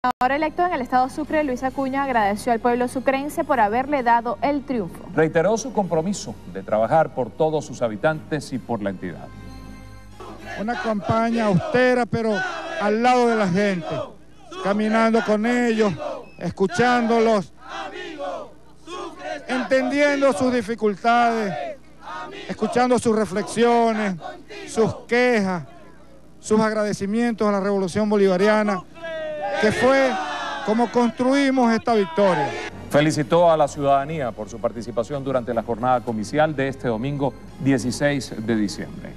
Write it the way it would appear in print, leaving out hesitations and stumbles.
Ahora electo en el estado Sucre, Luis Acuña agradeció al pueblo sucrense por haberle dado el triunfo. Reiteró su compromiso de trabajar por todos sus habitantes y por la entidad. Una campaña austera, pero al lado de la gente, caminando con ellos, escuchándolos, entendiendo sus dificultades, escuchando sus reflexiones, sus quejas, sus agradecimientos a la Revolución Bolivariana, que fue como construimos esta victoria. Felicitó a la ciudadanía por su participación durante la jornada comicial de este domingo 16 de diciembre.